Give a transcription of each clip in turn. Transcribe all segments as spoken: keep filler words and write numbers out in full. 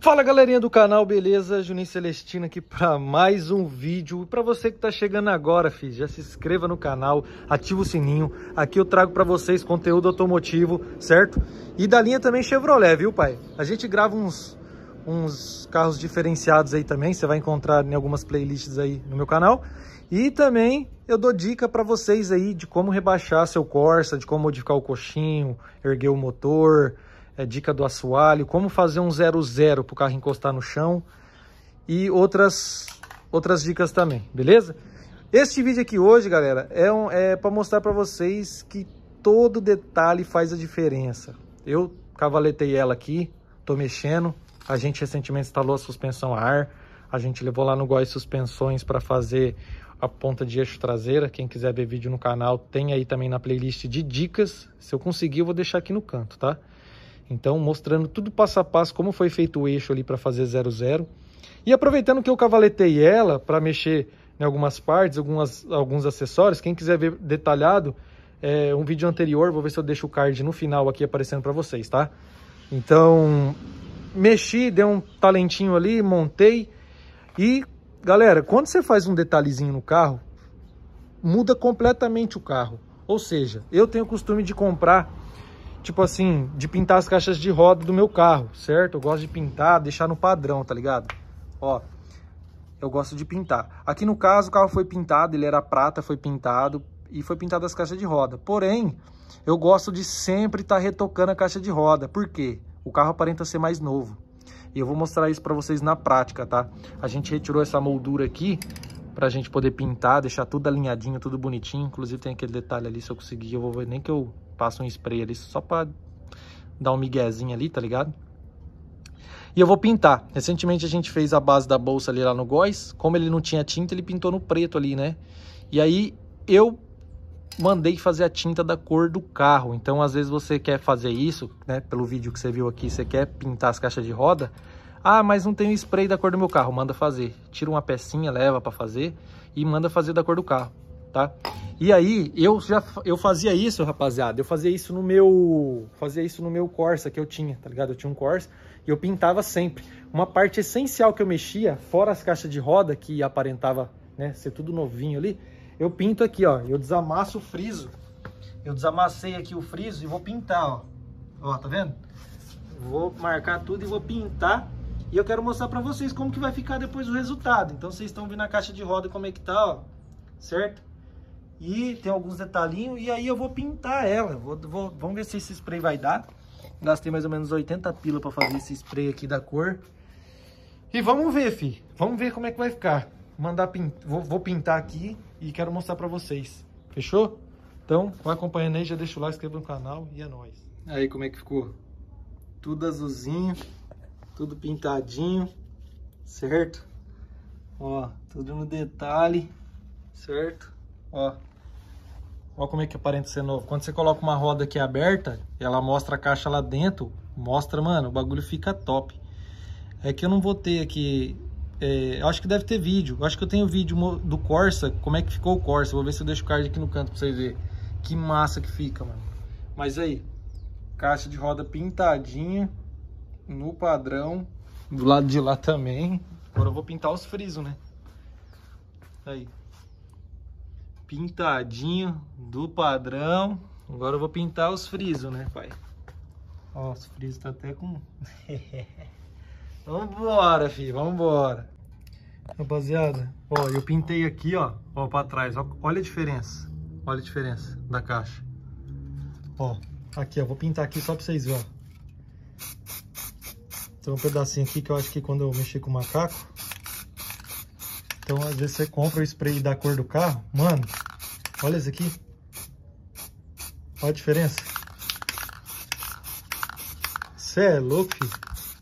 Fala galerinha do canal, beleza? Juninho Celestino aqui para mais um vídeo. Para você que tá chegando agora, filho, já se inscreva no canal, ativa o sininho. Aqui eu trago para vocês conteúdo automotivo, certo? E da linha também Chevrolet, viu, pai? A gente grava uns, uns carros diferenciados aí também, você vai encontrar em algumas playlists aí no meu canal. E também eu dou dica para vocês aí de como rebaixar seu Corsa, de como modificar o coxinho, erguer o motor... É dica do assoalho, como fazer um zero zero para o carro encostar no chão e outras, outras dicas também, beleza? Este vídeo aqui hoje, galera, é, um, é para mostrar para vocês que todo detalhe faz a diferença. Eu cavaletei ela aqui, tô mexendo, a gente recentemente instalou a suspensão a ar, a gente levou lá no Góis Suspensões para fazer a ponta de eixo traseira. Quem quiser ver vídeo no canal, tem aí também na playlist de dicas. Se eu conseguir, eu vou deixar aqui no canto, tá? Então, mostrando tudo passo a passo, como foi feito o eixo ali para fazer zero zero. E aproveitando que eu cavaletei ela para mexer em algumas partes, algumas, alguns acessórios, quem quiser ver detalhado, é, um vídeo anterior, vou ver se eu deixo o card no final aqui aparecendo para vocês, tá? Então, mexi, dei um talentinho ali, montei. E, galera, quando você faz um detalhezinho no carro, muda completamente o carro. Ou seja, eu tenho o costume de comprar... Tipo assim, de pintar as caixas de roda do meu carro, certo? Eu gosto de pintar, deixar no padrão, tá ligado? Ó, eu gosto de pintar. Aqui no caso, o carro foi pintado, ele era prata, foi pintado e foi pintado as caixas de roda. Porém, eu gosto de sempre estar tá retocando a caixa de roda. Por quê? O carro aparenta ser mais novo. E eu vou mostrar isso pra vocês na prática, tá? A gente retirou essa moldura aqui pra gente poder pintar, deixar tudo alinhadinho, tudo bonitinho. Inclusive tem aquele detalhe ali, se eu conseguir, eu vou ver nem que eu passo um spray ali, só pra dar um miguezinho ali, tá ligado? E eu vou pintar. Recentemente a gente fez a base da bolsa ali lá no Góis. Como ele não tinha tinta, ele pintou no preto ali, né? E aí eu mandei fazer a tinta da cor do carro. Então às vezes você quer fazer isso, né? Pelo vídeo que você viu aqui, você quer pintar as caixas de roda. Ah, mas não tem o spray da cor do meu carro. Manda fazer. Tira uma pecinha, leva pra fazer e manda fazer da cor do carro, tá? E aí, eu já eu fazia isso, rapaziada. Eu fazia isso no meu... Fazia isso no meu Corsa que eu tinha, tá ligado? Eu tinha um Corsa e eu pintava sempre. Uma parte essencial que eu mexia, fora as caixas de roda, que aparentava, né, ser tudo novinho ali, eu pinto aqui, ó. Eu desamasso o friso. Eu desamassei aqui o friso e vou pintar, ó. Ó, tá vendo? Vou marcar tudo e vou pintar. E eu quero mostrar pra vocês como que vai ficar depois o resultado. Então vocês estão vendo a caixa de roda como é que tá, ó. Certo? E tem alguns detalhinhos. E aí eu vou pintar ela. Vou, vou, vamos ver se esse spray vai dar. Gastei mais ou menos oitenta pila pra fazer esse spray aqui da cor. E vamos ver, fi. Vamos ver como é que vai ficar. Mandar pint... vou, vou pintar aqui e quero mostrar pra vocês. Fechou? Então, vai acompanhando aí. Já deixa o like, inscreva no canal e é nóis. Aí como é que ficou? Tudo azulzinho. Tudo pintadinho, certo? Ó, tudo no detalhe, certo? Ó, ó como é que aparenta ser novo. Quando você coloca uma roda aqui aberta, ela mostra a caixa lá dentro, mostra, mano, o bagulho fica top. É que eu não vou ter aqui, é, eu acho que deve ter vídeo. Eu acho que eu tenho vídeo do Corsa, como é que ficou o Corsa. Vou ver se eu deixo o card aqui no canto pra vocês verem. Que massa que fica, mano. Mas aí, caixa de roda pintadinha. No padrão, do lado de lá também. Agora eu vou pintar os frisos, né? Aí. Pintadinho, do padrão. Agora eu vou pintar os frisos, né, pai? Ó, os frisos tá até com... Vambora, filho, vambora. Rapaziada, ó, eu pintei aqui, ó, ó, pra trás. Ó, olha a diferença. Olha a diferença da caixa. Ó, aqui, ó, vou pintar aqui só pra vocês verem, ó. Tem um pedacinho aqui que eu acho que quando eu mexi com o macaco. Então às vezes você compra o spray da cor do carro. Mano, olha esse aqui. Olha a diferença. Cê é louco, filho.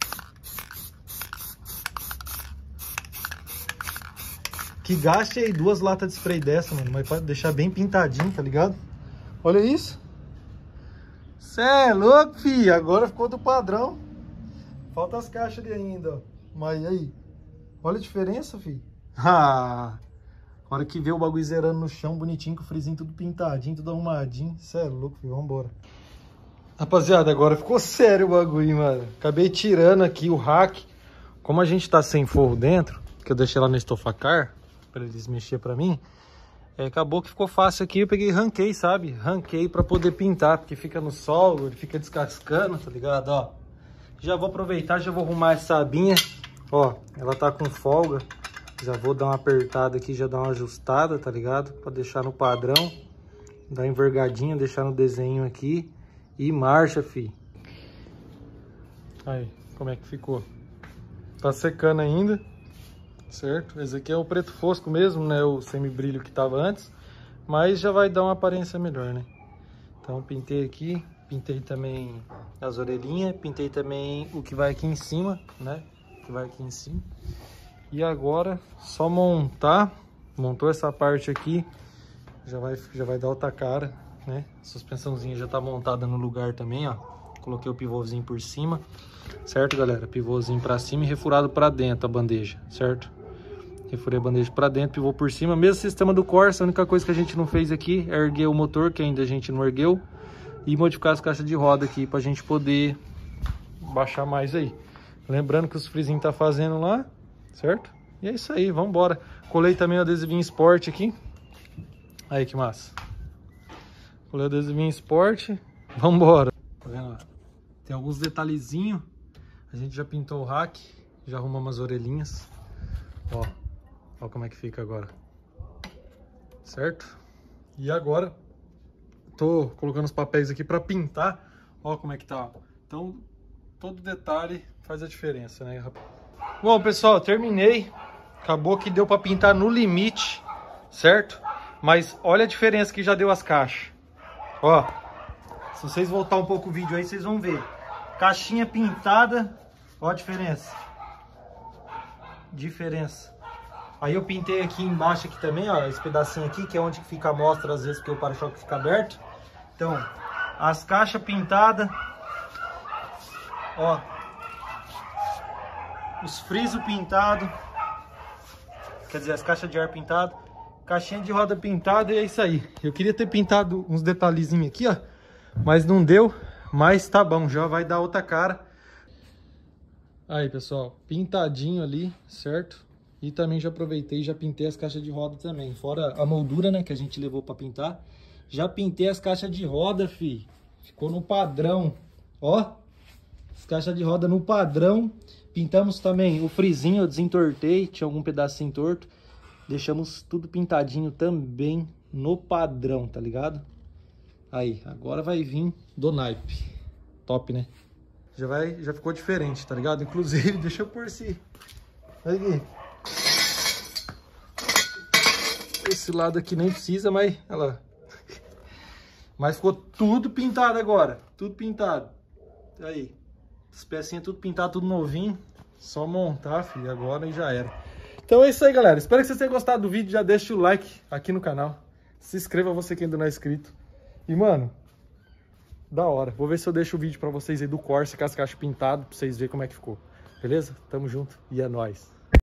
Que gaste aí duas latas de spray dessa, mano. Mas pode deixar bem pintadinho, tá ligado? Olha isso. Cê é louco, filho. Agora ficou do padrão. Falta as caixas ali ainda, ó. Mas aí, olha a diferença, filho. Ah, a hora que vê o bagulho zerando no chão, bonitinho, com o frisinho tudo pintadinho, tudo arrumadinho. Cê é louco, filho. Vambora. Rapaziada, agora ficou sério o bagulho, mano. Acabei tirando aqui o rack. como a gente tá sem forro dentro, que eu deixei lá no estofacar, para eles mexer para mim, é, acabou que ficou fácil aqui, eu peguei e ranquei, sabe? Ranquei para poder pintar, porque fica no sol, ele fica descascando, tá ligado? Ó, já vou aproveitar, já vou arrumar essa abinha, ó, ela tá com folga, já vou dar uma apertada aqui, já dar uma ajustada, tá ligado? Para deixar no padrão, dar uma envergadinha, deixar no desenho aqui e marcha, fi. Aí, como é que ficou? Tá secando ainda, certo? Esse aqui é o preto fosco mesmo, né? O semi-brilho que tava antes, mas já vai dar uma aparência melhor, né? Então pintei aqui, pintei também as orelhinhas, pintei também o que vai aqui em cima, né? O que vai aqui em cima. E agora só montar, montou essa parte aqui, já vai, já vai dar outra cara, né? A suspensãozinha já tá montada no lugar também, ó. Coloquei o pivôzinho por cima, certo, galera? Pivôzinho pra cima e refurado pra dentro a bandeja, certo? Refurei a bandeja pra dentro, pivô por cima. Mesmo sistema do Corsa, a única coisa que a gente não fez aqui é erguer o motor, que ainda a gente não ergueu, e modificar as caixas de roda aqui pra gente poder baixar mais aí. Lembrando que os frisinhos tá fazendo lá, certo? E é isso aí, vamos embora. Colei também o adesivinho Sport aqui. Aí, que massa. Colei o adesivinho Sport. Vamos embora. Tá vendo? Tem alguns detalhezinhos. A gente já pintou o rack, já arrumamos as orelhinhas. Ó, ó como é que fica agora. Certo? E agora, tô colocando os papéis aqui pra pintar. Ó como é que tá. Então, todo detalhe faz a diferença, né? Bom, pessoal, terminei. Acabou que deu pra pintar no limite, certo? Mas olha a diferença que já deu as caixas. Ó, se vocês voltar um pouco o vídeo aí, vocês vão ver. Caixinha pintada, ó a diferença. Diferença. Aí eu pintei aqui embaixo aqui também, ó, esse pedacinho aqui, que é onde fica a mostra às vezes que o para-choque fica aberto. Então, as caixas pintadas, ó, os frisos pintados, quer dizer, as caixas de ar pintado, caixinha de roda pintada, e é isso aí. Eu queria ter pintado uns detalhezinhos aqui, ó, mas não deu, mas tá bom, já vai dar outra cara. Aí, pessoal, pintadinho ali, certo? E também já aproveitei e já pintei as caixas de roda também. Fora a moldura, né, que a gente levou pra pintar. Já pintei as caixas de roda, fi. Ficou no padrão. Ó, as caixas de roda no padrão. Pintamos também o frisinho, eu desentortei, tinha algum pedacinho torto. Deixamos tudo pintadinho também no padrão, tá ligado? Aí, agora vai vir do naipe. Top, né? Já, vai, já ficou diferente, tá ligado? Inclusive, deixa eu pôr esse... Aqui. Esse lado aqui nem precisa, mas... Olha lá. Mas ficou tudo pintado agora. Tudo pintado. Aí. As pecinhas tudo pintado, tudo novinho. Só montar, filho, agora e já era. Então é isso aí, galera. Espero que vocês tenham gostado do vídeo. Já deixa o like aqui no canal. Se inscreva você que ainda não é inscrito. E, mano... Da hora. Vou ver se eu deixo o vídeo pra vocês aí do Corsa com as caixas pintadas, pra vocês verem como é que ficou. Beleza? Tamo junto e é nóis.